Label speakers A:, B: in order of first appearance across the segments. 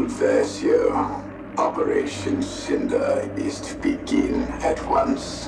A: Admiral Versio, Operation Cinder is to begin at once.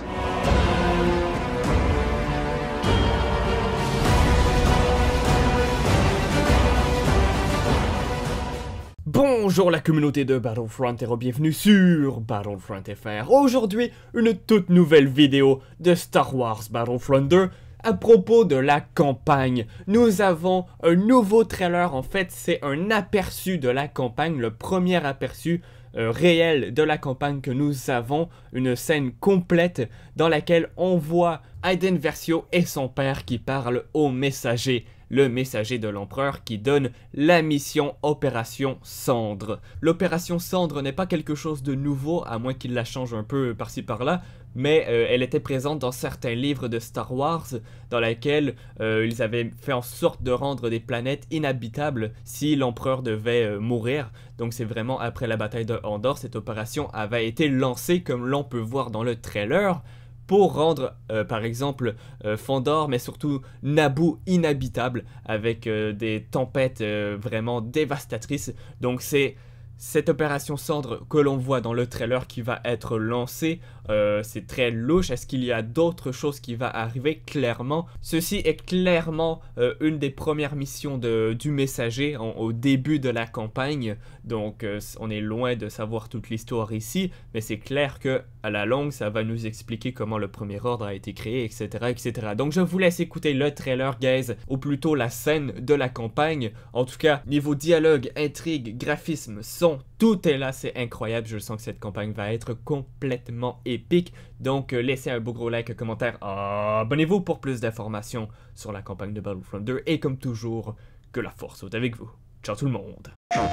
B: Bonjour la communauté de Battlefront et bienvenue sur Battlefront FR. Aujourd'hui, une toute nouvelle vidéo de Star Wars Battlefront 2 à propos de la campagne. Nous avons un nouveau trailer, en fait c'est un aperçu de la campagne, le premier aperçu réel de la campagne que nous avons, une scène complète dans laquelle on voit Iden Versio et son père qui parlent au messager. Le messager de l'empereur qui donne la mission Opération Cendre. L'Opération Cendre n'est pas quelque chose de nouveau, à moins qu'il la change un peu par-ci par-là, mais elle était présente dans certains livres de Star Wars, dans lesquels ils avaient fait en sorte de rendre des planètes inhabitables si l'empereur devait mourir. Donc c'est vraiment après la bataille de Endor, cette opération avait été lancée, comme l'on peut voir dans le trailer, pour rendre, par exemple, Fandor, mais surtout Naboo inhabitable, avec des tempêtes vraiment dévastatrices. Donc c'est cette opération Cendre que l'on voit dans le trailer qui va être lancée. C'est très louche. Est-ce qu'il y a d'autres choses qui vont arriver? Clairement. Ceci est clairement une des premières missions du messager au début de la campagne. Donc on est loin de savoir toute l'histoire ici, mais c'est clair que à la longue ça va nous expliquer comment le premier ordre a été créé, etc. etc. Donc je vous laisse écouter le trailer, guys, ou plutôt la scène de la campagne. En tout cas, niveau dialogue, intrigue, graphisme, son, tout est là, c'est incroyable. Je sens que cette campagne va être complètement épique. Donc laissez un beau gros like, un commentaire, abonnez-vous pour plus d'informations sur la campagne de Battlefront 2. Et comme toujours, que la force soit avec vous. Ciao tout le monde.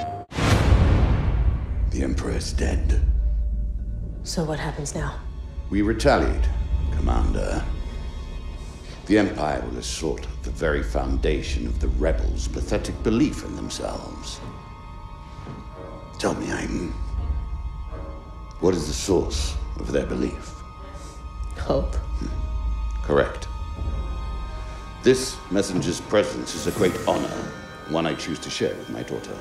A: The Emperor is dead.
C: So what happens now?
A: We retaliate, Commander. The Empire will assault the very foundation of the rebels' pathetic belief in themselves. Tell me, Aiden, what is the source of their belief?
C: Hope.
A: Correct. This messenger's presence is a great honor, one I choose to share with my daughter.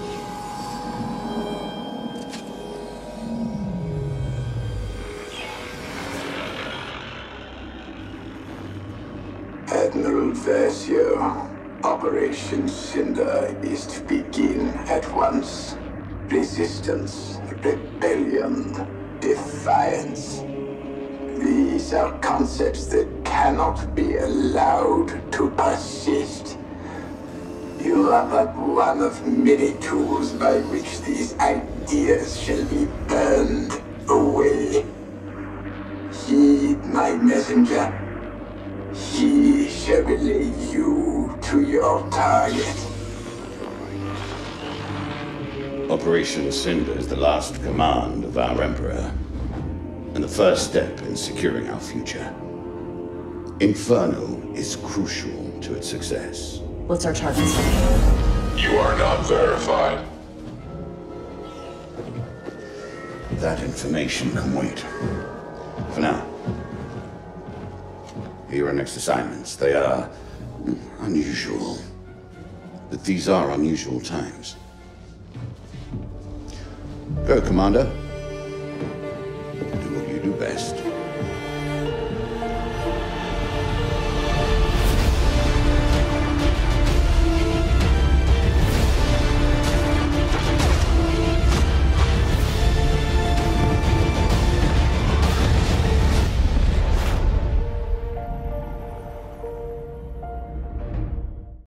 A: Admiral Versio, Operation Cinder is to begin at once. Resistance, rebellion, defiance. These are concepts that cannot be allowed to persist. You are but one of many tools by which these ideas shall be burned away. Heed my messenger. He shall relay you to your target. Operation Cinder is the last command of our Emperor, and the first step in securing our future. Inferno is crucial to its success.
C: What's our target?
D: You are not verified.
A: That information can wait. For now. Here are your next assignments. They are unusual. But these are unusual times. Go, Commander. Do what you do best.